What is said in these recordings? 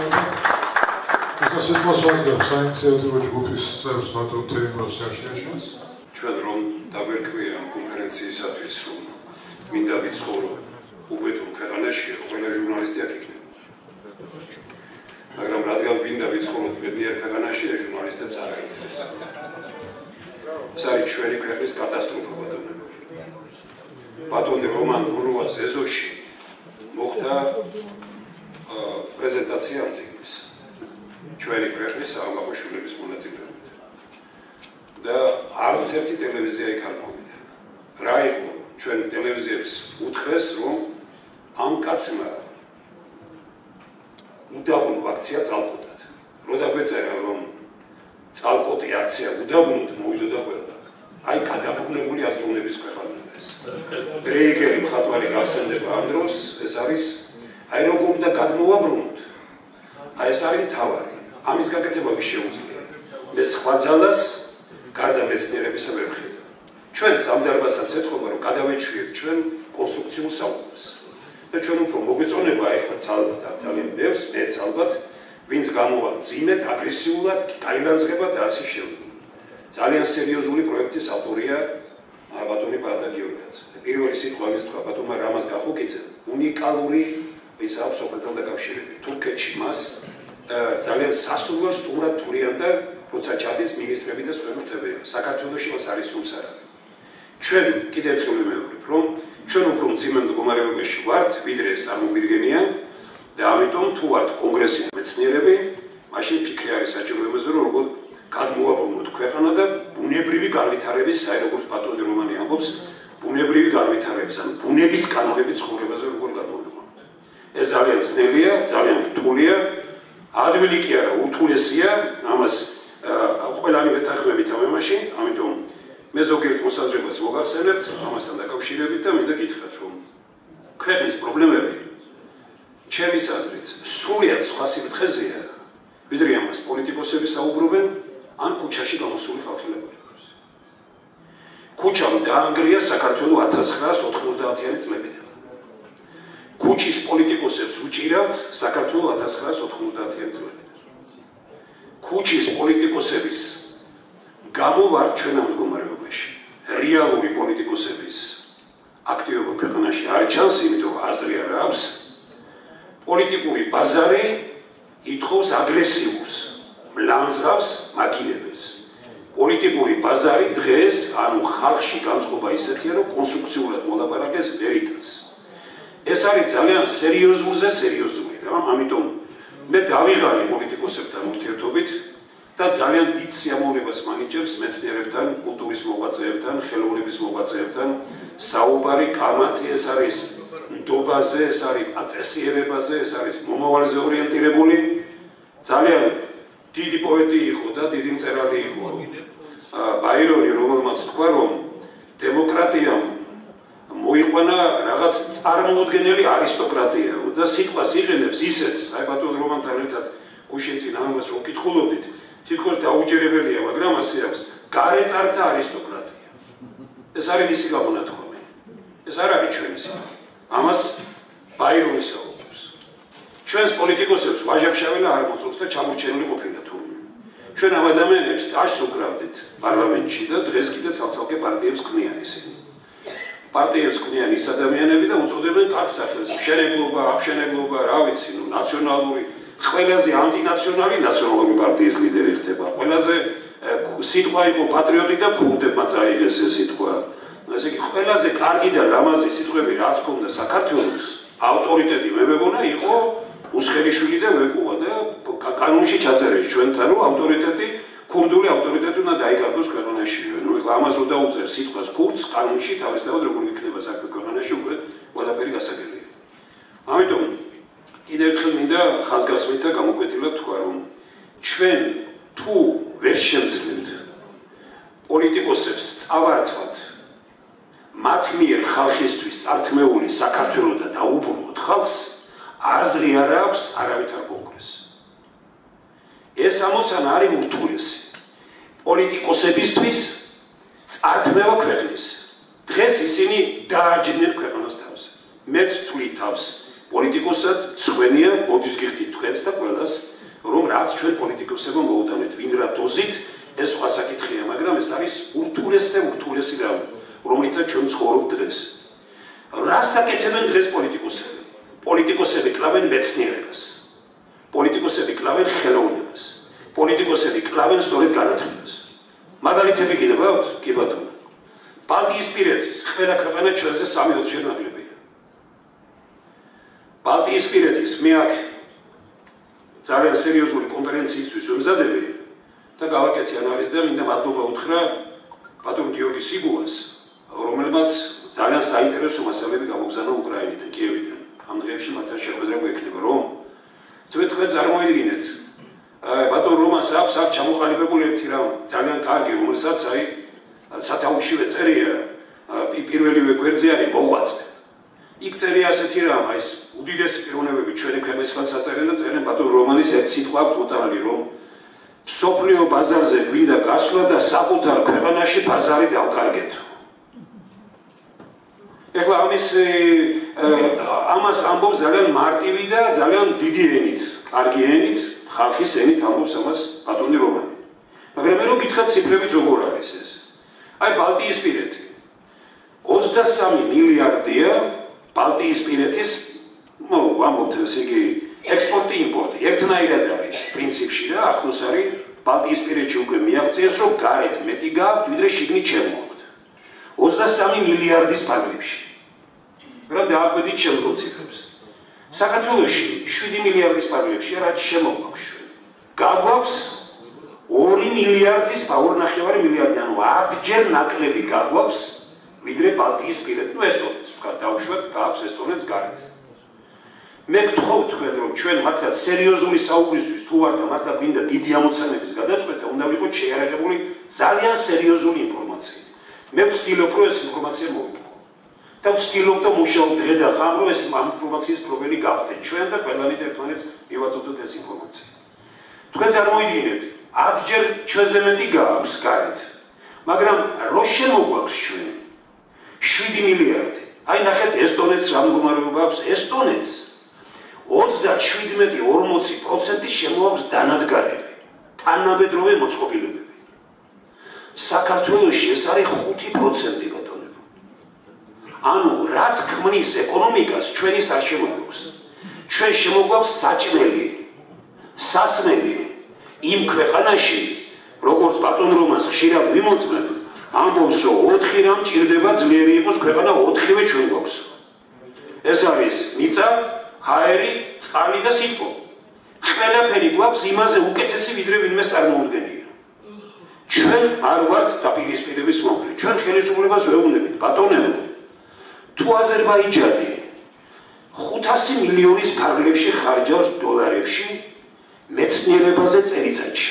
საინიციატივო ჯგუფის წევრს ბატონ თეიმურაზ სარშიაშვილს. ჩვენ რომ დავერქვია ამ კონფერენციისათვის, რომ მინდა ვიცხოვრო უბედურ ქვეყანაში, ყველა ჟურნალისტი აქ იქნება. მაგრამ რადგან მინდა ვიცხოვროთ ბედნიერ ქვეყანაში, ეს ჟურნალისტებს არ აინტერესებს. ეს არის ჩვენი ქვეყნის კატასტროფა, ბატონო. ბატონი რომან გურუას ეზოში მოხდა პრეზენტაცია ამ წიგნის. ჩვენი ქვეყნის აღმაშენების მონაწილეობით. და არც ერთი ტელევიზია იქ არ მოვიდა. რა იყო ჩვენ ტელევიზიებს უთხრეს, რომ ამ კაცმა უდაბნო აქცია წალკოტად. რო დაგვეწერა, რომ წალკოტი აქცია უდაბნოდ მოვიდოდა ყველა. აი გადაბუნებული აზროვნების ქვეყანა ეს. დრეიგერი მხატვარი გასცემდება ამ დროს, ეს არის აი როგორ უნდა გადმოვაბრუნოთ. აი ეს არის თავი. ამის გაკეთება ვის შეუძლია. მე სხვა ძალას გარდა მეცნიერებისა ვერ ვხედავ. ჩვენ სამდარბასაც ეთქობა, რომ გადავეჩვიეთ ჩვენ კონსტრუქციულ საუბარს. და ჩვენ უფრო მოგვეწონება ეხლა ალბათ ძალიან ბევრს, მეც ალბათ, ვინც გამოვა მძიმედ, აგრესიულად, გაილანძღება და ასე შემდეგ. ძალიან სერიოზული პროექტის ავტორია ბატონი პაატა გიორგიძე. პირველი სიტყვა ის თქვა ბატონმა რამაზ გახუქიძე, უნიკალური ის აქვს სოფელთან დაკავშირებით. თურქეთში მას ძალიან სასურველ სტუმრად თვლიან და როცა ჩადის მინისტრები და სხვებურთებია. საქართველოში მას არის უცარავი. ჩვენ კიდევ ერთხელ ვიმეორებ, რომ ჩვენ უფრო მძიმე მდგომარეობაში ვართ, ვიდრე ეს წარმოგვიდგენია და ამიტომ თუ ვართ კონგრესის მეცნიერები, მაშინ ფიქრი არის საჭირო იმაზე, რომ როგორ გადმოვაბრუნოთ ქვეყანა და ბუნებრივი განვითარების, აი როგორც ბატონი რომანი ამბობს, ბუნებრივი განვითარების, ანუ ბუნების კანონებით ცხოვრებაზე როგორ გადმოვიყვანოთ. ეს ძალიან ძნელია, ძალიან რთულია, ადვილი კი არა, ურთულესია, ამას ყველანი ვეთანხმებით ამ ამაში, ამიტომ მე ზოგიერთ მოსაზრებას მოგახსენებთ ამასთან დაკავშირებით და მინდა გითხრათ, რომ ქვეყნის პრობლემები ჩემის აზრით სრულიად სხვა სიბრტყეზეა, ვიდრე ამას პოლიტიკოსები საუბრობენ, ან ქუჩაში გამოსული ხალხილებებს. ქუჩამ დაანგრია საქართველო 1990-იანი წლებიდან. ქუჩის პოლიტიკოსებს უჭირავთ საქართველო 1990-იანი წლებიდან. ქუჩის პოლიტიკოსების გამო ვარ ჩვენ ამ მდგომარეობაში. რეალური პოლიტიკოსების აქტივობა ქვეყანაში არ ჩანს, იმიტომ აზრი არ აქვს. პოლიტიკური ბაზარი ითხოვს აგრესიულს, მლანძღავს მაგინებელს. პოლიტიკური ბაზარი დღეს ანუ ხალხში განწყობა ისეთია, რომ კონსტრუქციულად მოლაპარაკეს ვერ იტანს. ეს არის ძალიან სერიოზული რა, ამიტომ მე დავიღალი პოლიტიკოსებთან ურთიერთობით და ძალიან დიდ სიამოვნებას მანიჭებს მეცნიერებთან, კულტურის მოღვაწეებთან, ხელოვნების მოღვაწეებთან საუბარი კამათი, ეს არის ნდობაზე, ეს არის პაწესიერებაზე, ეს არის მომავალზე ორიენტირებული. ძალიან დიდი პოეტი იყო და დიდი მწერალი იყო ბაირონი, რომელმაც თქვა, რომ დემოკრატიამ მოიყვანა რაღაც წარმოუდგენელი არისტოკრატია და სიტყვას იღენებს ისეც, აი ბატონ რომანთან ერთად გუშინ წინ ამას რომ კითხულობდით, თითქოს დაუჯერებელია, მაგრამ ასე აქვს გარეწართა არისტოკრატია. ეს არის მისი გამონათქვამი. ეს არ არის ჩვენი სიტყვა. ამას ბაირონი საუბრობს. ჩვენს პოლიტიკოსებს ვაჟა-ფშაველა არ მოწონს და ჩამორჩენილი ყოფილა თურმე. ჩვენ ამ ადამიანებს აშს უკრავდით პარლამენტში და დღეს კიდე ცალ-ცალკე პარტიებს ქმნიან ისინი. პარტიებს ქმნიან ის ადამიანები და უწოდებენ კარგ სახელს. მშენებლობა, აფშენებლობა, რა ვიცი, ნაციონალური, ყველაზე ანტინაციონალი ნაციონალური პარტიის ლიდერი ხდება. ყველაზე სიტყვა იყო პატრიოტი და ქურდებმა წაიღეს ეს სიტყვა. ესე იგი, ყველაზე კარგი და ლამაზი სიტყვები რაც ჰქონდა საქართველოს ავტორიტეტი მე მეგონა იყო უსხელიშვილი და ვეკუა და კანონში ჩაწერეს ჩვენთან, რომ ავტორიტეტი, ქურდული ავტორიტეტი უნდა დაიკარგოს ქვეყანაში. ნუ ამას რო დაუწერ სიტყვას ქურდს კანონში თავისთავად როგორ იქნება საქმე ქვეყანაში უკვე ყველაფერი გასაგებია. ამიტომ კიდევ ერთხელ მინდა ხაზგასმით და გამოკვეთილად თქვა, რომ ჩვენ თუ ვერ შევძლებთ პოლიტიკოსებს წავართვათ მათ მიერ ხალხისთვის წართმეული საქართველო და დაუბრუნოთ ხალხს, აზრი არ აქვს არავითარ კონგრესს. ეს ამოცანა არის ურთულესი პოლიტიკოსებისთვის წართმევა ქვეყნის. დღეს ისინი დააჯდნენ ქვეყანას თავზე. მეც ვთვლი თავს პოლიტიკოსად, ცხვენია, მოდის გიხდით თქვენს და ყველას, რაც ჩვენ პოლიტიკოსებმა მოუტანეთ, ვინ რა დოზით, ეს სხვა საკითხია, მაგრამ ეს არის ურთულესი და ურთულესი რამ, რომელიცაც ჩვენ ცხოვრობთ დღეს. რას აკეთებენ დღეს პოლიტიკოსები? პოლიტიკოსები კლავენ მეცნიერებას. პოლიტიკოსები კლავენ ხელოვნებას. პოლიტიკოსები კლავენ სწორედ განათლებას. მაგალითები გინებავთ? კი ბატონო. ბალტიისპირეთის ყველა ქვეყანა ჩვენზე 3-4-ჯერ ნაკლებია. ბალტიისპირეთის მე აქ ძალიან სერიოზული კონფერენციისთვის ვემზადები და გავაკეთე ანალიზი და მინდა მადლობა უთხრა ბატონ გიორგი სიგუას, რომელმაც ძალიან საინტერესო მასალები გამოგზავნა უკრაინიდან, კიევიდან. ამ დღეებში მათთან შეხვედრა გვექნება, რომ თქვენ წარმოიდგინეთ, ბატონ რომას აქვს აქ ჩამოყალიბებული ერთი რამ ძალიან კარგი, რომელსაც სათაურშივე წერია პირველივე გვერდზე არის მოღვაწე. იქ წერია ასეთი რამ, ეს უდიდესი პიროვნებები ჩვენი ქვეყნის ხალხს აწერენ და წერენ ბატონ რომანის ერთ სიტყვა აქვს უტანალი, რომ მსოფლიო ბაზარზე გვინდა გასვლა და საკუთარ ქვეყანაში ბაზარი დავკარგეთო. ეხლა ამას ამბობს ძალიან მარტივი და ძალიან დიდი ენით, კარგი ენით, ხალხის ენით ამბობს ამას ბატონი რომანი. მაგრამ მე რო გითხრათ ციფრებით როგორ არის ეს? აი ბალტიისპირეთი 23 მილიარდია ბალტიისპირეთის, ამბობთ ესე იგი ექსპორტი იმპორტი ერთნაირად არის პრინციპში და ახლოს არის ბალტიისპირეთში უკვე მიაღწიეს რომ გარეთ მეტი გააქვთ ვიდრე შიგნით შემოაქვთ 23 მილიარდის ფარგლებში. რა დააკვირდით შემდგომ ციფრებს. საქართველოში 7 მილიარდის ფარგლებში რაც შემოგვაქვს. გაგვაქვს 2 მილიარდის 2.5 მილიარდი, ანუ 10-ჯერ ნაკლები გაგვაქვს ვიდრე ბალტიისპირეთ. ესტონეთს ვთქვათ, დავუშვათ, გააქვს ესტონეთს გარეთ. მე გთხოვთ თქვენ რომ ჩვენ მართლაც სერიოზული საუბრისთვის თუ ვართ და მართლა გვინდა დიდი ამოცანების გადაწყვეტა, უნდა ვიყოთ შეიარაღებული ძალიან სერიოზული ინფორმაციით. მე ვცდილობ რომ ეს ინფორმაცია მოვიგო. და ვცდილობ და მუშაობ დღე და ხარ რომ ეს ინფორმაციის პრობლემი გავხდეთ ჩვენ და ყველანი ერთმანეთს მივაწოდოთ ეს ინფორმაცია. თქვენ წარმოიდგინეთ 10-ჯერ ჩვენზე მეტი გააქვს გარეთ. მაგრამ რო შემოგვაქვს ჩვენ 7 მილიარდი. აი ნახეთ ესტონეთს რა მდგომარეობა აქვს. ესტონეთს 37-40% შემოაქვს დანადგარები, თანამედროვე მოწყობილებები. საქართველოში ეს არის 5% ბატონებო. ანუ რაც ქმნის ეკონომიკას ჩვენის არ შემოგვაქვს. ჩვენ შემოგვაქვს საჭმელი, სასმელი იმ ქვეყანაში, როგორც ბატონ რომანს ხშირად ვიმოწმებ, ამბობს რომ 4 რამ ჭირდება ძლიერი იყოს ქვეყანა 4-ვე ჩვენ გვაქვს. ეს არის მიწა, ჰაერი, წყალი და სითბო. ყველაფერი გვაქვს იმაზე უკეთესი ვიდრე ვინმე წარმოუდგენია. ჩვენ არ ვართ დაპირისპირების მომხრე. ჩვენ ხელისუფლებას ვეუბნებით, ბატონებო, თუ აზერბაიჯანი 500 მილიონის ფარგლებში ხარჯავს დოლარებში მეცნიერებაზე წელიწადში.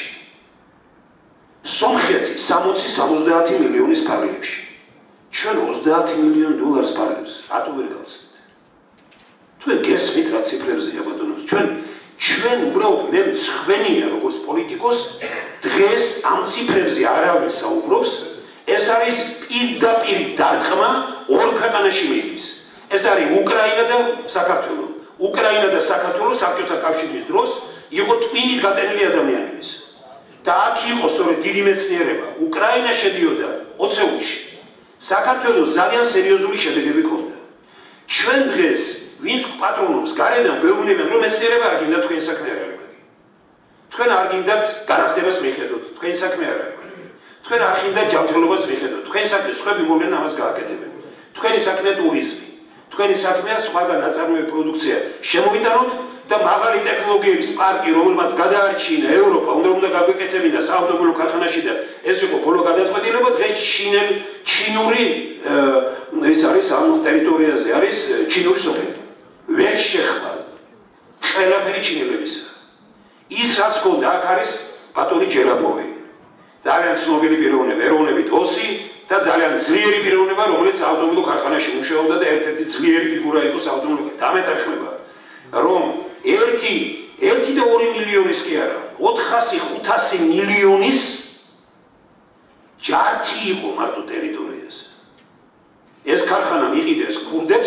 სომხეთი 60-70 მილიონის ფარგლებში. ჩვენ 30 მილიონ დოლარს ფარგლებს, რატო ვერ გავცდით? თქვენ გესმით რა ციფრებზეა ბატონო? ჩვენ უბრალოდ მე მცხვენია როგორც პოლიტიკოს დღეს ამ ციფრებზე არავის საუბრობს. ეს არის პირდაპირ დარტყმა ორ ქვეყანაში მიდის. ეს არის უკრაინა და საქართველო. უკრაინა და საქართველო საბჭოთა კავშირის დროს იყო ტვინით გატენილი ადამიანების. და აქ იყო სწორედ დიდი მეცნიერება. უკრაინა შედიოდა ოცეულში. საქართველოს ძალიან სერიოზული შედეგები ჰქონდა. ჩვენ დღეს ვინც პატრონობს გარედან გვეუბნებიან რომ მეცნიერება არ გინდა თქვენ საქმე არ არის. თქვენ არ გინდათ განათლებას მიხედოთ, თქვენ საქმე არ არის. თქვენ არ გინდათ ჯანმრთელობას მიხედოთ, თქვენ საქმე სხვები მოვლენ ამას გააკეთებენ. თქვენი საქმეა ტურიზმი. თქვენი საქმეა სხვაგან ნაწარმოები პროდუქცია. შემოვიტანოთ და მაღალი ტექნოლოგიების პარკი, რომელმაც გადაარჩინა ევროპა, უნდა გაგვეკეთებინა საავტომობილო ქარხანაში და ეს იყო ბოლო გადაწყვეტილება, დღეს ჩინური ეს არის ამ ტერიტორიაზე არის ჩინური სოფელი. ვერ შეხება ყველაფერი ჩინელებისა. ის რაც ჰქონდა აქ არის ბატონი ჯერაბოვი. ძალიან ცნობილი პიროვნება, ეროვნებით ოსი და ძალიან ძლიერი პიროვნება, რომელიც ავტომობილო ქარხანაში მუშაობდა და ერთ-ერთი ძლიერი ფიგურა იყო საავტომობილო. დამეთანხმება, რომ 1 და 2 მილიონის კი არა, 400-500 მილიონის ჯართი იყო მარტო ტერიტორიაზე. ეს ქარხანა მიყიდეს ქურდებს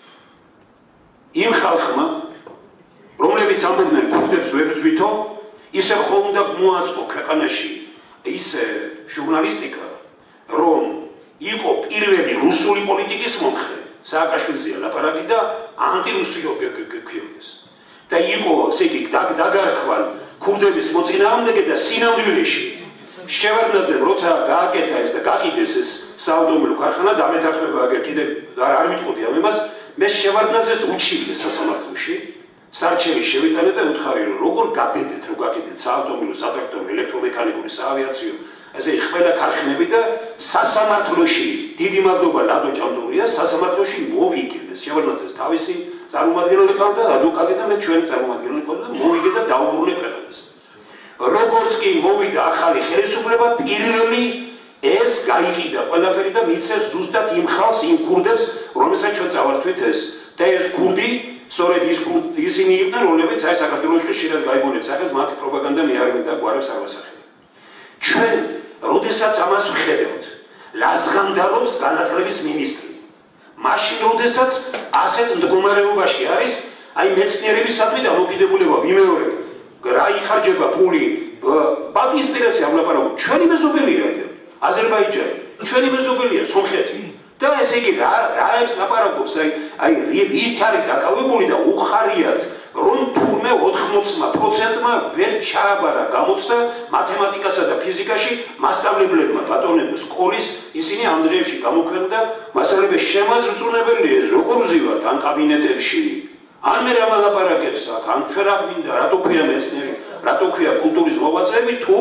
იმ ხალხმა, რომლებიც ამბობდნენ ქურდებს ვერ ზვითო, ისე ხომ უნდა მოაწყო ქვეყანაში ისე ჟურნალისტიკა, რომ იყო პირველი რუსული პოლიტიკის მომხრე, სააკაშვილზეა ლაპარაკი და ანტირუსიო გქიოდეს. და იყო, ესე იგი, დაგარქვა ქურდების მოწინააღმდეგე და სინამდვილეში შევარდნაძემ როცა გააკეთა ეს და გაყიდეს ეს საავტომობილო ქარხანა დამეთანხმება აგერ კიდე არ ვიტყოდი ამ იმას, მე შევარდნაძეს უჩივდე სასამართლოში, სარჩელი შევიტანე და უთხარი რომ როგორ გაბედეთ რომ გაკეთეთ საავტომობილო, სატრაქტორო, ელექტრომექანიკური, საავიაციო, ესე ყველა ქარხნები და სასამართლოში დიდი მადლობა ლადო ჭამდურია, სასამართლოში მოვიგეს შევარდნაძეს თავისი წარმომადგენელი ყავდა ადვოკატი და მე ჩვენი წარმომადგენელი ყავდა და მოვიგე და დაუბრუნე ქვეყანას. როგორც კი მოვიდა ახალი ხელისუფლება, პირველი ეს გაიყიდა ყველაფერი და მიცეს ზუსტად იმ ხალხს, იმ ქურდებს, რომელსაც ჩვენ წავართვით ეს. და ეს ქურდი, სწორედ ისინი იყვნენ, რომლებიც აი საქართველოში შეიძლება გაიგონებს სახელს, მათი პროპაგანდა მე არ მინდა გვარებს არ ვასახელებ. ჩვენ, როდესაც ამას ვხედავთ, ლაზღანდარობს განათლების მინისტრი. მაშინ, როდესაც ასეთ მდგომარეობაში არის, აი მეცნიერებისადმი დამოკიდებულება ვიმეორებ. რა იხარჯება ფული პაკისტანში ავლაპარაკობ ჩვენი მეზობელია აზერბაიჯანი ჩვენი მეზობელია სომხეთი და ესე იგი რა ეს ლაპარაკობს აი ის არის დაკავებული და უხარიათ რომ თურმე 80%-მა ვერ ჩააბარა გამოცდა მათემატიკასა და ფიზიკაში მასწავლებლებმა ბატონებო სკოლის ისინი ანდრეევში გამოქვეყნდა და მასწავლებლები შემაძრწუნებელია როგორ ვზივართ ამ კაბინეტებში ან მე რა ლაპარაკებს აქ, ან ჩვენ რა გვინდა, რატო ქვია მეცნიერი, რატო ქვია კულტურის მოღვაწეები, თუ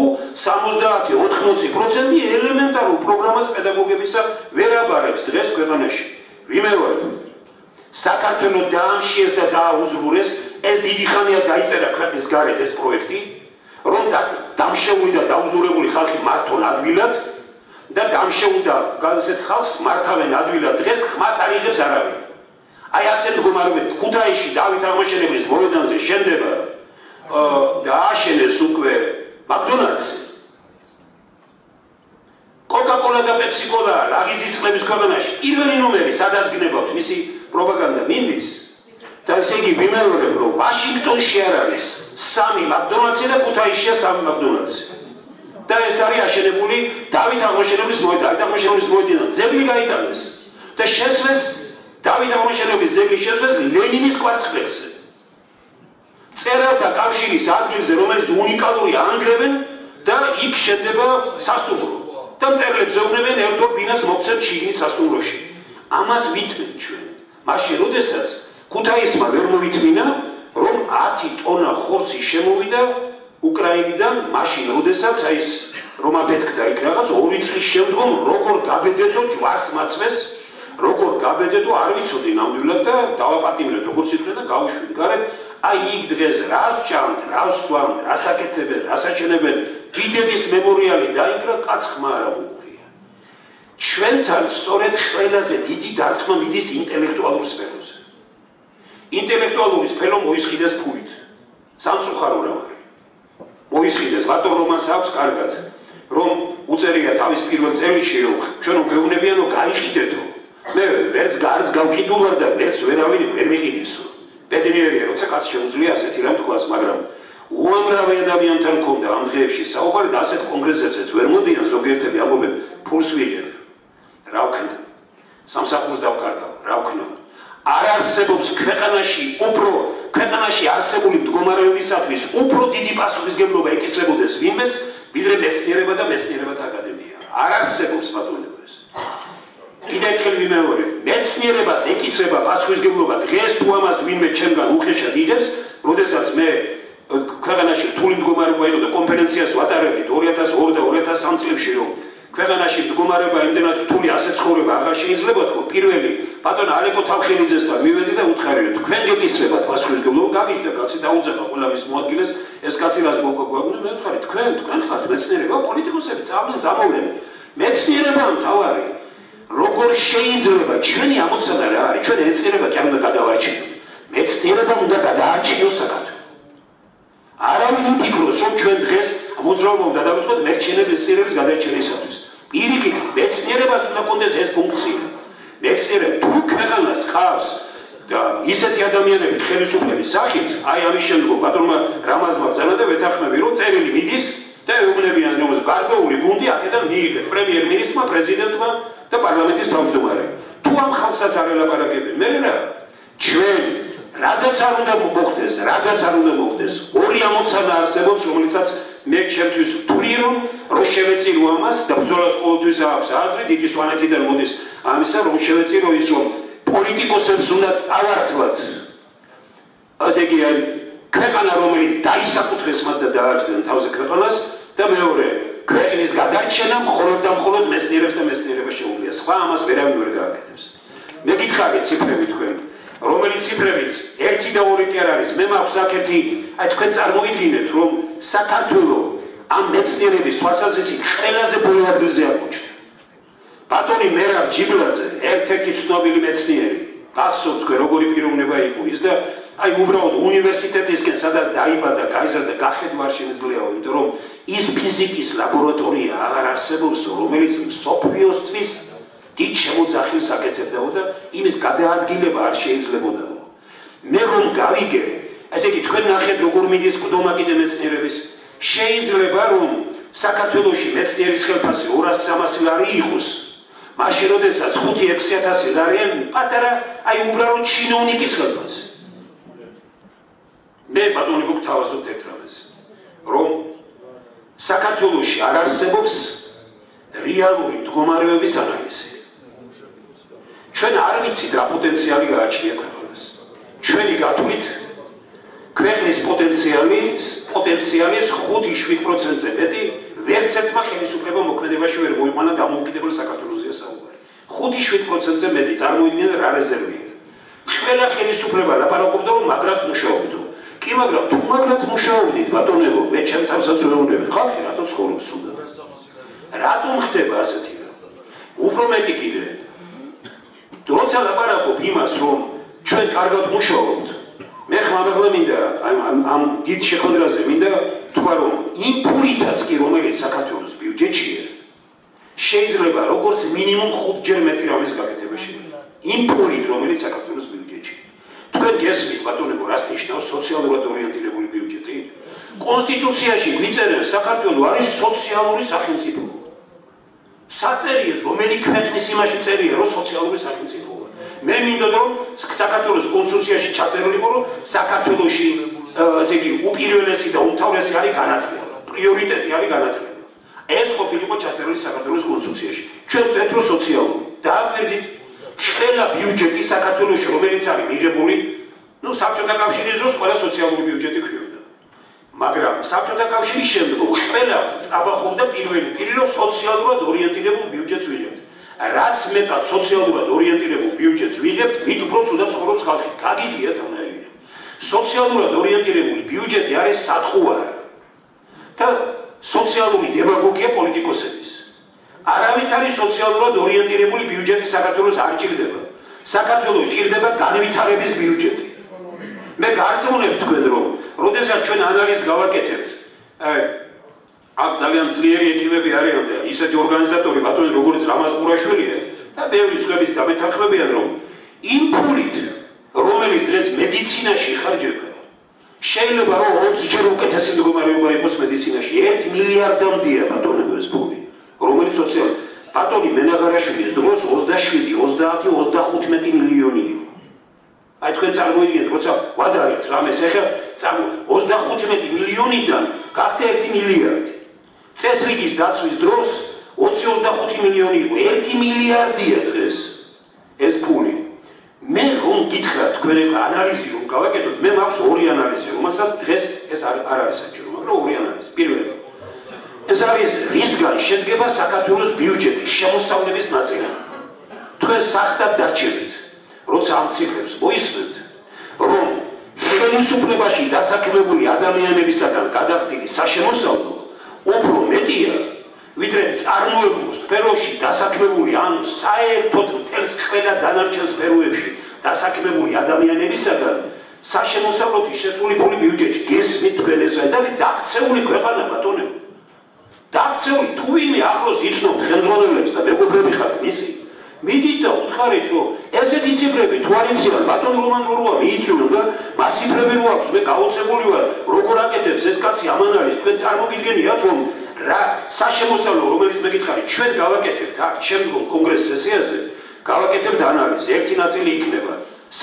70-80% ელემენტარულ პროგრამას პედაგოგებისა ვერ აბარებს დღეს ქვეყანაში. ვიმეორებ, საქართველოს დაამშიეს და დააუზღურეს, ეს დიდი ხანია დაიწერა ქვეყნის გარეთ ეს პროექტი, რომ დამშეული და დაუზღურებული ხალხი მართონ ადვილად და დამშეულ და განსეთ ხალხს მართავენ ადვილად დღეს ხმას არ იღებს არავინ. აი ასე მდგომარეობით ქუთაისში დავით აღმაშენებლის მოედანზე შენდება და აშენეს უკვე მაკდონალდსი. კოკა-კოლა და პეპსი-კოლა რაგიძის წყლების ქვეყანაში პირველი ნომერი სადაც გნებავთ მისი პროპაგანდა მინდის და ესე იგი ვიმეორებ რომ ვაშინგტონში არ არის 3 მაკდონალდსი და ქუთაისშია 3 მაკდონალდსი. და ეს არის აშენებული დავით აღმაშენებლის მოედანზე ძეგლი გაიტანეს და შესვეს დავით აღმაშენებლის ძეგლი შესვეს ლენინის კვარცხლბეკზე. წერალთა კავშირის ადგილზე, რომელიც უნიკალური ანგრევენ და იქ შედება სასტუმრო. და მწერლებს ეუბნებიან ერთო ბინას მოგცემ შიგნით სასტუმროში. ამას ვითმენ ჩვენ. მაშინ, როდესაც ქუთაისმა ვერ მოითმინა, რომ 10 ტონა ხორცი შემოვიდა უკრაინიდან, მაშინ, როდესაც აი ეს რომ აფეთქდა იქ რაღაც 2 წლის შემდგომ როგორ გაბედეთო ჯვარს მაცვეს როგორ გაბედეთო არ ვიცოდი ნამდვილად და დავაპატიმრეთ როგორც ითქვა და გავუშვით გარეთ აი იქ დღეს რას ჭამთ, რას ვამთ, რას აკეთებენ, რას აჩენებენ დიდების მემორიალი დაიგრა კაც ხმა არ აუღია. ჩვენთან სწორედ ყველაზე დიდი დარტყმა მიდის ინტელექტუალურ სფეროზე. ინტელექტუალური სფერო მოისყიდეს ფულით. სამწუხარო რა არის. მოისყიდეს ვატო რომანს აქვს კარგად რომ უწერია თავის პირველ წერილში რომ ჩვენ ვგეუბნებიანო გაიყიდეთო მე ვერც გარს გავყიდულ ვარ და ვერც ვერავინ ვერ მიყიდისო ბედნიერია როცა კაც შეუძლია ასეთი რამ თქვას მაგრამ უამრავი ადამიანთან მქონდა ამ დღეებში საუბარი და ასეთ კონგრესებზეც ვერ მოდიან ზოგიერთები ამბობენ ფულს ვიღებ რა ვქნა სამსახურს დავკარგავ რა ვქნა არ არსებობს ქვეყანაში არსებული მდგომარეობისათვის უფრო დიდი პასუხისმგებლობა ეკისრებოდეს ვინმეს ვიდრე მეცნიერება და მეცნიერებათა აკადემია არ არსებობს ბატონებო ეს კიდევ ერთხელ ვიმეორებ მეცნიერებას ეკისრება პასუხისმგებლობა დღეს თუ ამას ვინმე ჩემგან უხეშად იღებს როდესაც მე ქვეყანაში რთული მდგომარეობა იყო და კონფერენციას ვატარებდით 2002 და 2003 წლებში რომ ქვეყანაში მდგომარეობა იმდენად რთული ასე ცხოვრება აღარ შეიძლება თქო პირველი ბატონ ალეკო თავხელიძესთან მივედი და უთხარი რომ თქვენ გეკისრებათ პასუხისმგებლობა გავიჟდა კაცი დაუძახა ყველა მის მოადგილეს ეს კაცი რას მოგვაგונה მე ვთხარი თქვენ ხართ მეცნიერება პოლიტიკოსები წამოვლენ მეცნიერება მთავარი როგორ შეიძლება ჩვენი ამოცანა რა არის ჩვენ მეცნიერება კი არ უნდა გადავარჩინოთ მეცნიერება უნდა გადაარჩინოს საქართველოს არავინ იფიქროს რომ ჩვენ დღეს მოძრაობა უნდა დავიწყოთ მეცნიერების მეცნიერების გადარჩენისათვის პირიქით მეცნიერებას უნდა კონდეს ეს ფუნქცია მეცნიერება თუ ქვეყანას ხავს და ისეთი ადამიანები ხელისუფლების სახით აი ამის შემდგომ ბატონმა რამაზმა ბრძანა და და ვეთანხმები, რომ წერილი მიდის და ეუბნებიან რომ გარკვეული გუნდი აქედან მიიღეთ პრემიერ-მინისტრმა, პრეზიდენტმა და პარლამენტის თავმჯდომარემ. თუ ამ ხალხსაც არ ელაპარაკებენ, მე რა ჩვენ რადგან არ უნდა მოხდეს, ორი ამოცანა არსებობს, რომელიცაც მე ჩემთვის ვთვლი, რომ შევეწირო ამას და ბრძოლას ყოველთვის აქვს აზრი, დიდი სვანეთიდან მოდის ამისა, რომ შევეწირო ის, რომ პოლიტიკოსებს უნდა წავართვათ. ასე იგი ქვეყანა, რომელიც დაისაკუთრეს მათ და დააჯდნენ თავზე ქვეყანას და მეორე ქვეყნის გადარჩენა მხოლოდ და მხოლოდ მეცნიერებს და მეცნიერებას შეუძლია. სხვა ამას ვერავინ ვერ გააკეთებს. მე გითხარით ციფრები თქვენ, რომელიც ციფრებიც 1 და 2 კი არ არის. მე მაქვს აქეთი, აი თქვენ წარმოიდგინეთ, რომ საქართველოს ამ მეცნიერების თვალსაზრისით ყველაზე ბოლო ადგილზე აღმოჩნდა. ბატონი მერაბ ჯიბლაძე, ერთ-ერთი ცნობილი მეცნიერი, გახსოვთ თქვენ როგორი პიროვნება იყო ის და აი უბრალოდ უნივერსიტეტისკენ სადაც დაიბადა, გაიზარდა, გახედვა არ შემიძლიაო, იმიტომ რომ ის ფიზიკის ლაბორატორია აღარ არსებობს, რომელიც მსოფლიოსთვის დიდ შემოძახილს აკეთებდაო და იმის გადაადგილება არ შეიძლებოდაო. მე რომ გავიგე, ესე იგი თქვენ ნახეთ როგორ მიდის ყდომა კიდე მეცნიერების. შეიძლება რომ საქართველოში მეცნიერის ხელფასი 200-300 ლარი იყოს. მაშინ როდესაც 5-6 ლარიან პატარა, აი უბრალოდ ჩინოვნიკის ხელფასი. მე ბატონი გქთავაზობთ ერთ რამეს, რომ საქართველოში არ არსებობს რეალური მდგომარეობის ანალიზი. ჩვენ არ ვიცით რა პოტენციალი გააჩნია ქვეყანას. ჩვენი გათვლით ქვეყნის პოტენციალის 5-7%-ზე მეტი ვერც ერთმა ხელისუფლება მოქმედებაში ვერ მოიყვანა დამოუკიდებელ საქართველოსია საუბარი. 5-7%-ზე მეტი წარმოიდგინეთ რა რეზერვია. ყველა ხელისუფლება ლაპარაკობდა რომ მაგრად მუშაობდო. კი, მაგრამ თუ მაგრად მუშაობდით, ბატონებო, მე ჩემ თავსაც ვეუბნები, ხალხი რატო ცხოვრობს უნდა? რატომ ხდება ასეთი რამ? უფრო მეტი კიდე. როცა ლაპარაკობ იმას, რომ ჩვენ კარგად მუშაობთ, მე ხმამაღლა მინდა ამ დიდ შეხვედრაზე მინდა თქვა, რომ იმ ფულითაც კი, რომელიც საქართველოს ბიუჯეტშია, შეიძლება როგორც მინიმუმ 5-ჯერ მეტი რამის გაკეთება შეიძლება. იმ ფულით, რომელიც საქართველოს ბიუჯეტშია. თქვენ გესმით, ბატონებო, რას ნიშნავს სოციალურად ორიენტირებული ბიუჯეტი? კონსტიტუციაში გვიწერენ, საქართველო არის სოციალური სახელმწიფო. საწერია, რომელი ქვეყნის იმაში წერია, რომ სოციალური სახელმწიფოა. მე მინდოდა, რომ საქართველოს კონსტიტუციაში ჩაწერილიყო, რომ საქართველოში ესე იგი უპირველესი და უმთავრესი არის განათლება, პრიორიტეტი არის განათლება. ეს ყოფილიყო ჩაწერილი საქართველოს კონსტიტუციაში. ჩვენ ვწერთ, რომ სოციალური. დააკვირდით ყველა ბიუჯეტი საქართველოში, რომელიც არის მიღებული, საბჭოთა კავშირის დროს ყველა სოციალური ბიუჯეტი ქვიოდა. მაგრამ საბჭოთა კავშირის შემდგომ ყველა აბახობდა პირველი რომ სოციალურად ორიენტირებულ ბიუჯეტს ვიღებთ. რაც მეტად სოციალურად ორიენტირებულ ბიუჯეტს ვიღებთ, მით უფრო ცუდად ცხოვრობს ხალხი. გაგიგიათ ამერია. სოციალურად ორიენტირებული ბიუჯეტი არის სატყუარი და სოციალური დემაგოგია პოლიტიკოსების. არავით არის სოციალურად ორიენტირებული ბიუჯეტი საქართველოს არ ჭირდება. საქართველოს ჭირდება განვითარების ბიუჯეტი. მე გარწმუნებ თქვენ, რომ როდესაც ჩვენ ანალიზს გავაკეთებთ, აქ ძალიან ძლიერი ექიმები არიან და ისეთი ორგანიზატორი, ბატონი როგორც რამაზ ყურაშვილია და ბევრი სხვების გამეთანხმებიან, რომ იმ ფულით, რომელიც დღეს მედიცინაში ხარჯება, შეიძლება რომ 20-ჯერ უკეთესი მდგომარეობა იყოს მედიცინაში. 1 მილიარდამდეა ბატონებო ეს ფული. რომელიც სოციალური ბატონი მენაღარაშვილის დროს 27, 30, 35 მილიონი იყო. აი თქვენ წარმოიდგინეთ, როცა ვადარებთ რამეს ახლა 35 მილიონიდან გახდა 1 მილიარდი. წესრიგის დაცვის დროს 20-25 მილიონი იყო, 1 მილიარდია დღეს ეს ფული. მე რომ გითხრათ თქვენ ახლა ანალიზი რომ გავაკეთოთ, მე მაქვს ორი ანალიზი, რომელსაც დღეს ეს არ არის საჭირო, მაგრამ ორი ანალიზი. პირველი ეს არის რისგან შედგება საქართველოს ბიუჯეტის შემოსავლების ნაწილი. თქვენ სახტად დარჩებით, როცა ამ ციფრებს მოისმენთ, რომ ხელისუფლებაში დასაქმებული ადამიანებისაგან გადახდილი საშემოსავლო უფრო მეტია, ვიდრე წარმოებულ სფეროში დასაქმებული, ანუ საერთოდ მთელს ყველა დანარჩენ სფეროებში დასაქმებული ადამიანებისაგან საშემოსავლოთი შესული ფული ბიუჯეტში. გესმით თქვენ ეს და დაქცეული ქვეყანა ბატონებო. დაქცეული თუ ვინმე ახლოს იცნობთ ხელმძღვანელებს და მეგობრები ხართ მისი, მიდით და უთხარით, რომ ესეთი ციფრები თუ არ იციან, ბატონ რომანუროა მიიწვიო და მას ციფრები რო აქვს, მე გაოცებული ვარ, როგორ აკეთებს ეს კაცი ამან არის, თქვენ წარმოგიდგენიათ, რომ რა საშემოსავლო, რომელიც მეკითხარით, ჩვენ გავაკეთებთ აქ შემდგომ კონგრეს სესიაზე, გავაკეთებთ ანალიზი, ერთი ნაწილი იქნება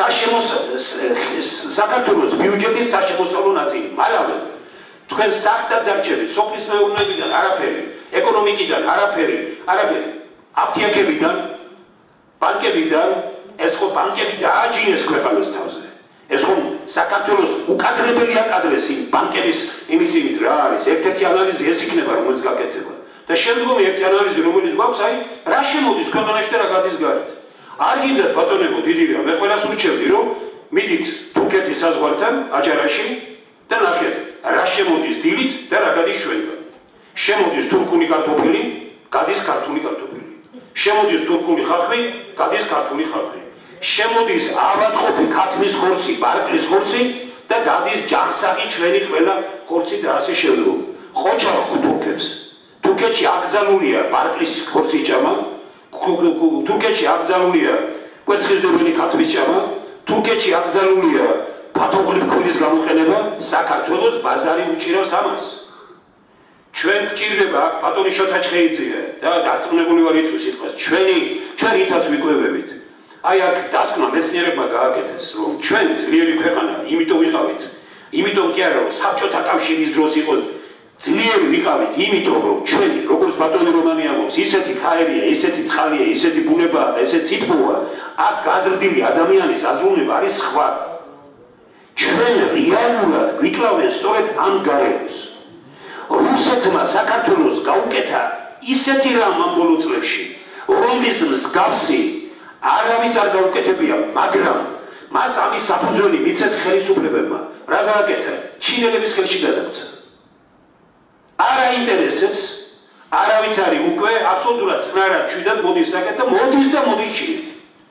საქართველოს ბიუჯეტის საშემოსავლო ნაწილი, მალავე თქვენ სტარტად დარჩებით, სოფლის მეურნეობიდან არაფერი, ეკონომიკიდან არაფერი, აფთიაქებიდან, ბანკებიდან, ეს ხო ბანკები დააჯინეს ქვეყანას თავზე. ეს ხომ საქართველოს უკადრებელი აკადრესი ბანკების იმით რა არის, ერთ-ერთი ანალიზი ეს იქნება, რომელიც გაკეთება. და შემდგომი ერთი ანალიზი, რომელიც გვაქვს, აი, რა შემოდის ქვეყანაში და რა გადის გარეთ. არ გინდათ ბატონებო, დიდი რამ, მე ყველას ურჩევდი, რომ მიდით თურქეთის საზღვართან, აჯარაში და ნახეთ, რა შემოდის დილით და რა გადის ჩვენგან. შემოდის თურქული კარტოფილი, გადის ქართული კარტოფილი. შემოდის თურქული ხალხი, გადის ქართული ხალხი. შემოდის ავადმყოფი ქათმის ხორცი, ბარკლის ხორცი და გადის ჯანსაღი ჩვენი ყველა ხორცი და ასე შემდგომ. ხოჭა თურქებს. თურქეთში აკრძალულია ბარკლის ხორცის ჭამა, თურქეთში აკრძალულია კვეცხისდებელი ქათმის ჭამა, თურქეთში აკრძალულია ფათოღლი ფქვილის გამოყენება, საქართველოს ბაზარი უჭირავს ამას. ჩვენ გვჭირდება აქ ბატონი შოთა ჩხეიძე და დარწმუნებული ვარ ითქვის სიტყვას, ჩვენ ითაც ვიკვებებით. აი აქ დასკვნა მეცნიერებმა გააკეთეს, რომ ჩვენ ძლიერი ქვეყანა, იმიტომ ვიყავით, იმიტომ კი არა, რომ საბჭოთა კავშირის დროს იყო ძლიერი ვიყავით, იმიტომ რომ ჩვენ, როგორც ბატონი რომანი ამბობს, ისეთი ხაერია, ისეთი ცხალია, ისეთი ბუნებაა და ესეთი თითბოა, აქ გაზრდილი ადამიანის აზროვნება არის სხვა. ჩვენ რეალურად გვიკლავენ სწორედ ამ გარემოს. რუსეთმა საქართველოს გაუკეთა ისეთი რამ ამ ბოლო წლებში, რომლის მსგავსი არავის არ გაუკეთებია, მაგრამ მას ამის საფუძველი მიცეს ხელისუფლებებმა. რა გააკეთა? ჩინელების ხელში გადაგვცა. არ აინტერესებს, არავით არის უკვე აბსოლუტურად წნარად ჩვიდად მოდის საკეთ და მოდის ჩინეთი.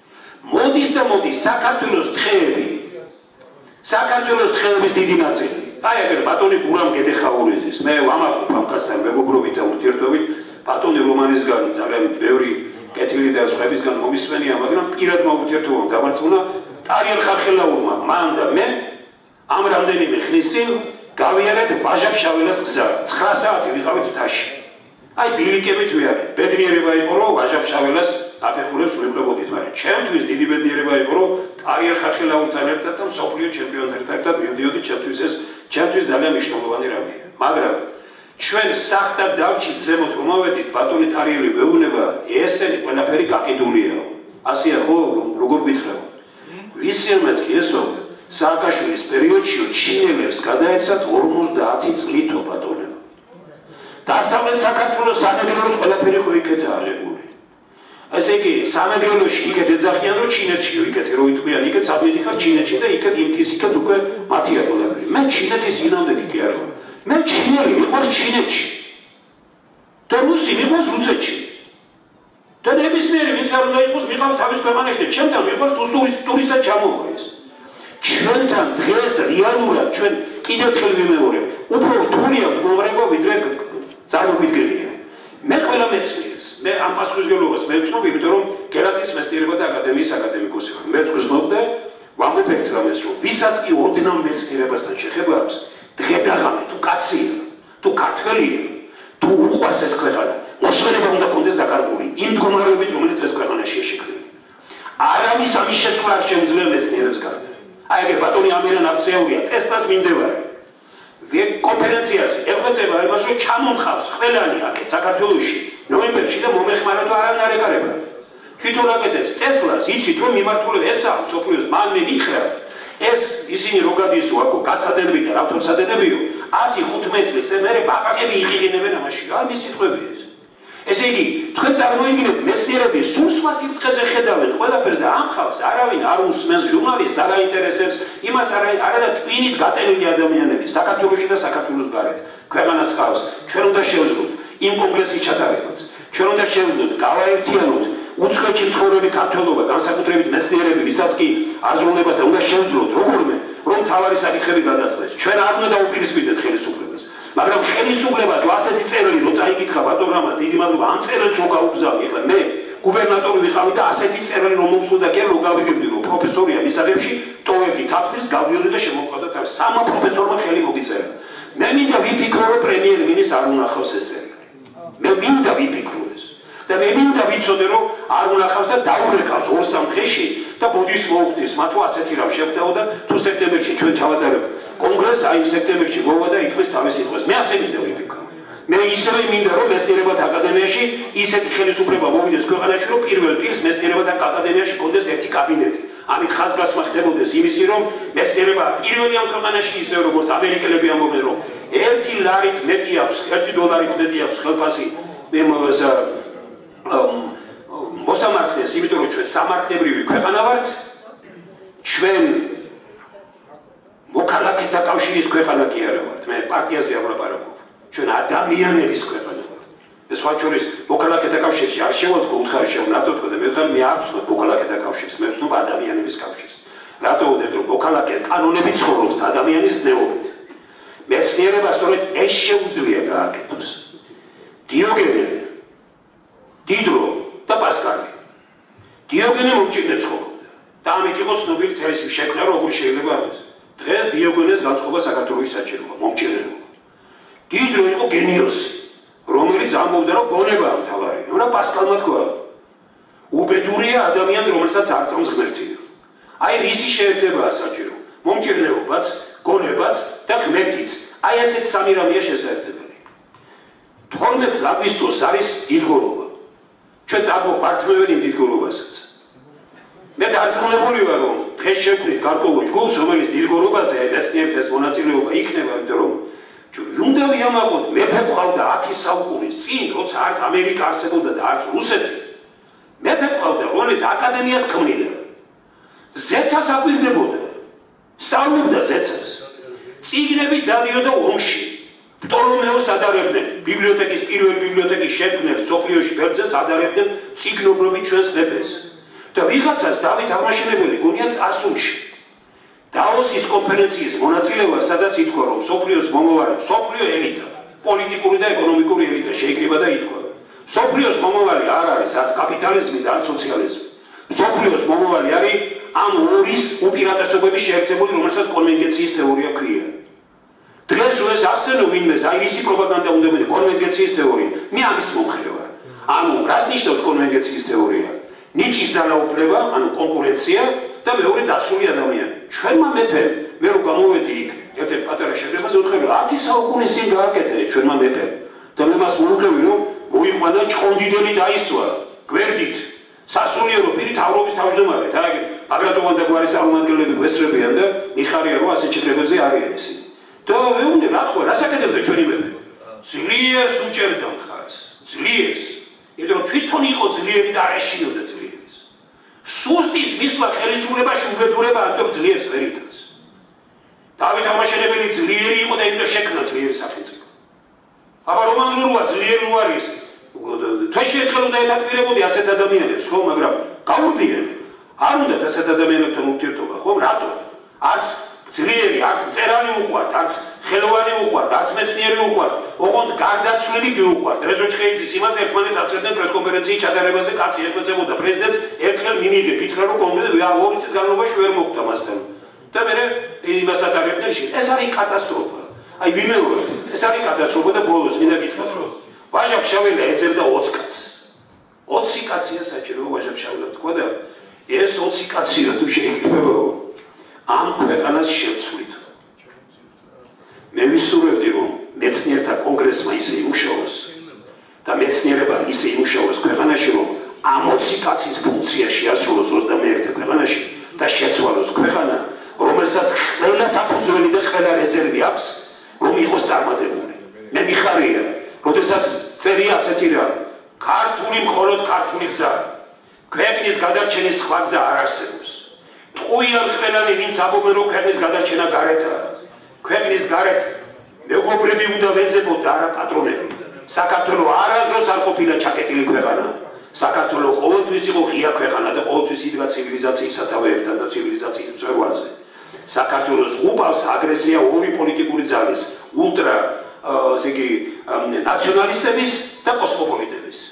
მოდის საქართველოს ტყეები. საქართველოს ტყეების დიდი ნაწილი. აი ეგრე ბატონი გურამ გედეხაურიზის. მე ვამაყობ ამ კაცთან მეგობრობით და ურთიერთობით ბატონი რომანისგან ძალიან ბევრი კეთილი და სხვებისგან მომისმენია, მაგრამ პირად მოურთიერთობამ დამარცხუნა ტარიელ ხარხელაურმა მან და მე ამ რამდენიმე ხნის წინ გავიარეთ ვაჟა-ფშაველას გზა. 9 საათი ვიყავით მთაში. აი ბილიკებით ვიარეთ. ბედნიერება იყო, რომ ვაჟა-ფშაველას აფეხურებს ვიყვებოდით, მაგრამ ჩემთვის დიდი ბედნიერება იყო, რომ ტარიელ ხარხელაურთან ერთად და მსოფლიო ჩემპიონთან ერთად მივდიოდი, ჩემთვის ძალიან მნიშვნელოვანი რამეა. მაგრამ ჩვენ სახტად დავჭით ზემოთ რომ ავედით ბატონი ტარიელი ვეუბნება, ესენი ყველაფერი გაკიდულიაო. ასეა ხო, როგორ გითხრათ? ვისი მეთქი ესო სააკაშვილის პერიოდში ჩინელებს გადაეცათ 50 წლითო ბატონებო. დასავლეთ საქართველოს სამეგრელოს ყველაფერი ხო იქეთაა აღებული. ესე იგი სამეგრელოში იქეთ ეძახიან რომ ჩინეთშიო იქეთ რო იტყვიან იქეთ საბიზი ხარ ჩინეთში და იქეთ იმთის იქეთ უკვე მათია ყველაფერი. მე ჩინეთის ინამდვილი კი არ ვარ. მე ჩინელი მიყვარს ჩინეთში და რუსი მიყვარს რუსეთში და ნებისმიერი ვინც არ უნდა იყოს მიყავს თავის ქვეყანაში და ჩემთან მიყვარს ტურისტად ჩამოვა ეს. ჩვენთან დღეს რეალურად ჩვენ კიდევ ხელ ვიმეორებ, უფრო რთულია მდგომარეობა ვიდრე წარმოგვიდგენია. მე ყველა მეცნიერს, მე ამ პასუხისმგებლობას მე ვგრძნობ, იმიტომ რომ გერათის მეცნიერებათა აკადემიის აკადემიკოსი ვარ. მე ვგრძნობ და ვამბობ ერთ რამეს, რომ ვისაც კი ოდნავ მეცნიერებასთან შეხება აქვს, დღე-დაღამე თუ კაცია, თუ ქართველია, თუ უყვარს ეს ქვეყანა, მოსვენება უნდა კონდეს დაკარგული იმ მდგომარეობით, რომელიც ეს ქვეყანაშია შექმნილი. არავის ამის შეცვლა არ შემიძლია მეცნიერებს გარდა. აი ეგ ბატონი ამერან აბცეულია, ტესტას მინდევარი. კონფერენციაზე ეღვეწება იმას, რომ ჩამონხავს ყველანი აქეთ საქართველოში, ნოემბერში და მომეხმარა თუ არავინ არ ეკარება. თვითონ აკეთებს ტესლას, იცით რომ მიმართულება ესაა მსოფლიოს, მან მე მითხრა ეს ისინი რო გადისო აქ გასადენები და ავტომსადენებიო 10-15 წლის მერე ბაყაყები იყიყინებენ ამაში. რა მის სიტყვებია ეს? ესე იგი, თქვენ წარმოიდგინეთ მეცნიერები სულ სხვა სიბრტყეზე ხედავენ ყველაფერს და ამ ხალხს არავინ არ უსმენს, ჟურნალისტს არ აინტერესებს, იმას არა და ტვინით გატენილი ადამიანები საქართველოში და საქართველოს გარეთ. ქვეყანას ხავს, ჩვენ უნდა შევძლოთ იმ კონგრესის ჩატარებას. ჩვენ უნდა შევძლოთ, გავაერთიანოთ უცხოეთში მცხოვრები ქართველობა, განსაკუთრებით მეცნიერები, ვისაც კი აზროვნებასთან უნდა შევძლოთ, როგორმე, რომ თავარი საკითხები გადაწყდეს. ჩვენ არ უნდა დაუპირისპირდეთ ხელისუფლებას. მაგრამ ხელისუფლებას ასეთი წერილი რო წაიკითხა ბატონ რამაზ დიდი მადლობა ამ წერილს რო გაუგზავნი. ახლა მე გუბერნატორი ვიყავი და ასეთი წერილი რომ მომსულდა კი რომ გავიგებდი რომ პროფესორია მისაღებში ტოვებდი თაფლის გავდიოდი და შემოყვადათ ამ სამა პროფესორმა ხელი მოგიწერა მე მინდა ვიფიქრო რომ პრემიერ-მინისტრს არ უნახავს ეს წერილი მე მინდა ვიფიქრო ეს და მე მინდა ვიცოდე რომ არ უნახავს და დაურეკავს 2-3 დღეში და ბუდის მოუხდის მათო ასეთი რამ შეხვდაო და თუ სექტემბერში ჩვენ ჩავატარებთ კონგრესს აი სექტემბერში მოვა და ითქვეს თავისი დღეს მე ასე მინდა ვიფიქრო მე ისევე მინდა რომ მეცნიერებათა აკადემიაში ისეთი ხელისუფლება მოვიდეს ქვეყანაში რომ პირველ პირს მეცნიერებათა აკადემიაში კონდეს ერთი კაბინეტი ამით ხაზგასმა ხდებოდეს იმისი რომ მეცნიერება პირველი ამ ქვეყანაში ისე როგორც ამერიკელები ამბობენ რომ 1 ლარით მეტი აქვს 1 დოლარით მეტი აქვს ხელფასი მე მოსამართლეს იმიტომ რომ ჩვენ სამართლებრივი ქვეყანა ვართ ჩვენ მოქალაქეთა კავშირის ქვეყანა კი არა ვართ მე პარტიაზე არ ვლაპარაკობ ჩვენ ადამიანების ქვეყანა ვართ ეს სხვა შორის მოქალაქეთა კავშირში არ შევალთქო უთხარი შევნატოთ და მე ვთქვი მე არ ვცნობ მოქალაქეთა კავშირს მე ვცნობ ადამიანების კავშირს რატო ვუდებ რომ მოქალაქე კანონებით ცხოვრობს და ადამიანის ზნეობით მეცნიერება სწორედ ეს შეუძლია გააკეთოს დიოგენე დიდრო და პასკალი დიოგენე მომჭირნე ცხოვრობდა და ამით იყო ცნობილი თელესის შექმნა როგორ შეიძლება არის დღეს დიოგენეს განწყობა საქართველოს საჭიროა მომჭირნეობა დიდრო იყო გენიოსი რომელიც ამბობდა რომ გონებაა მთავარი რა პასკალმა თქვა უბედურია ადამიანი რომელსაც არ წამს ღმერთია აი რისი შეერთებაა საჭირო მომჭირნეობაც გონებაც და ღმერთიც აი ესეთ სამი რამეა შესაძლებელი 12 აგვისტოს არის დიდგორობა ჩვენ წაგვაყართმევენ იმ დიდგორობასაც მე დარწმუნებული ვარ რომ დღეს შევქმნით გარკვეულ ჯგუფს რომელიც დიდგორობაზე მეცნიერების მონაწილეობა იქნება იმიტომ რომ ჩვენ უნდა ვიამაყოთ მეფე ყავდა 10 საუკუნის წინ როცა არც ამერიკა არსებობდა და არც რუსეთი მეფე ყავდა რომელიც აკადემიას ქმნიდა ზეცას აკვირდებოდა სწავლობდა ზეცას წიგნები დადიოდა ომში პტოლომეოს ადარებდნენ ბიბლიოთეკის პირველი ბიბლიოთეკის შექმნებს სოფლიოში ბერძენს ადარებდნენ წიგნობრობით ჩვენს მეფეს და ვიღაცას დავით აღმაშენებელი გონია წარსულში დავოსის კონფერენციის მონაწილეობა სადაც ითქვა რომ სოფლიოს მომავალი სოფლიო ელიტა პოლიტიკური და ეკონომიკური ელიტა შეიკრიბა და ითქვა სოფლიოს მომავალი არ არის არც კაპიტალიზმი და არც სოციალიზმი სოფლიოს მომავალი არის ამ ორის უპირატესობების შეერთებული რომელსაც კონვენგეციის თეორია ქვია დღეს ეს ახსენო ვინმეს აი ისი პროპაგანდა უნდა მოდე კონვენგეციის თეორია მე ამის მომხრე ვარ ანუ რას ნიშნავს კონვენგეციის თეორია ნიჭის ძალაუფლება ანუ კონკურენცია და მეორე დაცული ადამიანი ჩვენმა მეფემ მე რო გამოვედი იქ ერთ-ერთ პატარა შეგრებაზე ვთქვი 10 საუკუნის წინ გააკეთა ჩვენმა მეფემ და მე მას მოვუხმევი რომ მოიყვანა ჭყონდიდელი დაისვა გვერდით სასულიერო პირი თავრობის თავმჯდომარედ აი ბაგრატოვან და გვარის წარმომადგენლები გვესწრებიან და მიხარია რომ ასეთ შეგრებებზე არიან ისინი და ვეუბნე რა თქვა რასაკეთებდა ჩვენი მეფე ძლიერს უჭერდა მხარს ძლიერს იმიტომ რომ თვითონ იყო ძლიერი და არ ეშინოდა ძლიერს სუსტის მისვლა ხელისუფლებაში უბედურება ამიტომ ძლიერს ვერ იტანს დავით აღმაშენებელი ძლიერი იყო და იმიტომ შექმნა ძლიერი სახელმწიფო აბა რომან ლურვა ძლიერი უარის თვეში ერთხელ უნდა ეთათბირებოდი ასეთ ადამიანებს ხო მაგრამ გაურბიან არ უნდა ასეთ ადამიანებთან ურთიერთობა ხო რატო არც ძლიერი არც მწერალი უყვართ არც ხელოვანი უყვართ არც მეცნიერი უყვართ ოღონდ გარდაცვლილი გიუყვართ რეზო ჩხეიძის იმას ერთმანეთს ასწრებდნენ პრესკონფერენციის ჩატარებაზე კაცი ეწეოდა პრეზიდენტს ერთხელ მიმიგე გითხრა რომ კონკრეტულად 2 წლის განმავლობაში ვერ მოხვდა მასთან და მე იმას ატარებდნენ ეს არის კატასტროფა აი ვიმეორებ ეს არის კატასტროფა და ბოლოს მინდა გითხრათ რომ ვაჟა-ფშაველა ეძებდა 20 კაცს 20 კაცია საჭირო ვაჟა-ფშაველა თქვა და ეს 20 კაცი რა თუ შეიძლება ამ ქვეყანას შევცვლით მე ვისურვებდი რომ მეცნიერთა კონგრესმა ისე იმუშაოს და მეცნიერება ისე იმუშაოს ქვეყანაში რომ ამ 20 კაცის ფუნქცია შეასრულოს 21 ქვეყანაში და შეცვალოს ქვეყანა რომელსაც ყველა საფუძველი და ყველა რეზერვი აქვს რომ იყოს წარმატებული მე მიხარია როდესაც წერია ასეთი რამ ქართული მხოლოდ ქართული გზა ქვეყნის გადარჩენის სხვა გზა არ არსებობს ტყუიან ყველანი ვინც ამბობენ რომ ქვეყნის გადარჩენა გარეთაა ქვეყნის გარეთ მეგობრები უნდა ვეძებოთ და არა პატრონები საქართველოს არასდროს არ ყოფილა ჩაკეტილი ქვეყანა საქართველოს ყოველთვის იყო ღია ქვეყანა და ყოველთვის იდგა ცივილიზაციის სათავეებთან და ცივილიზაციის მწვერვალზე საქართველოს უპავს აგრესია ორი პოლიტიკური ძალის ultra, nacjonalistების და კოსმოპოლიტების.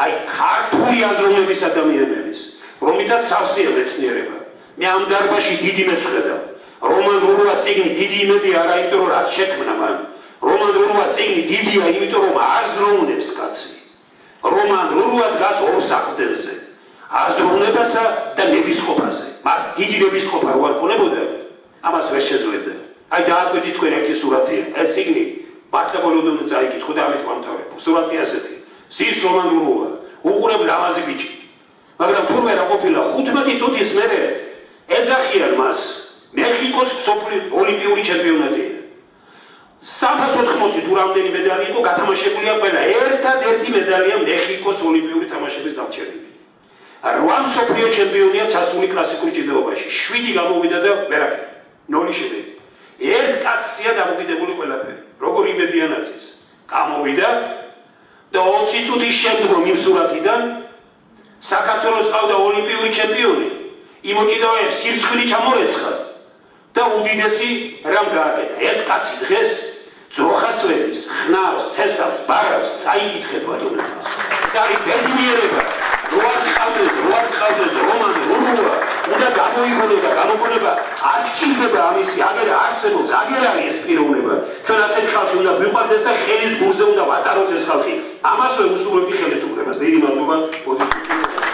აი ქართული აზროვნების ადამიანების, რომლითაც სავსეა მეცნიერება. მე ამ დარბაზში დიდი მეცხედავ. რომან რუას წიგნი დიდი იმედია არა, იმიტომ რომ რაც შექმნა მან. რომან რუას წიგნი დიდია, იმიტომ რომ აზროვნებს კაცი. რომან რუა დგას ორ საყრდენზე. აზროვნებასა და ნებისყოფაზე. მას დიდი ნებისყოფა რო არ ქონებოდა, ამას ვერ შეძლებდა. აი დააკვირდით თქვენ ერთი სურათია. ეს წიგნი მართლაბოლოდონე წაიკითხო და ამით ვამთავრებ. სურათი ასეთი. ზის რომან რუა, უყურებ ლამაზი ბიჭი. მაგრამ თურმე რა ყოფილა 15 წუთის მერე ეძახიან მას მეხიკოს მსოფლიო ოლიმპიური ჩემპიონატია. 380 თუ რამდენი მედალი იყო გათამაშებულია ყველა. ერთადერთი მედალია მეხიკოს ოლიმპიური თამაშების დამჩენილი. 8 მსოფლიო ჩემპიონია ჩასული კლასიკურ ჭიდაობაში. 7 გამოვიდა და ვერაფერი. 0 შედეგი. ერთ კაცია დამოკიდებული ყველაფერი. როგორ იმედია ნაცის. გამოვიდა და 20 წუთის შემდგომ იმ სურათიდან საქართველოს ყავდა ოლიმპიური ჩემპიონი. იმოჭიდავეებს სირცხილი ჩამორეცხა და უდიდესი რამ გააკეთა. ეს კაცი დღეს ძროხასწვევის, ხნავს, თესავს, ბარავს, წაიკითხეთ ბატონებმა. ეს არის ბედნიერება. როაც ყავდეს რომან რუა, უნდა გამოიგონო და გამოგონება არ სჭირდება ამისი, აგერ არსებობს, აგერ არის ეს პიროვნება. ჩვენ ასეთ ხალხი უნდა ვიყვარდეს და ხელის გულზე უნდა ვატაროთ ეს ხალხი. ამასვე უსურვებთ ხელისუფლებას. დიდი მადლობა.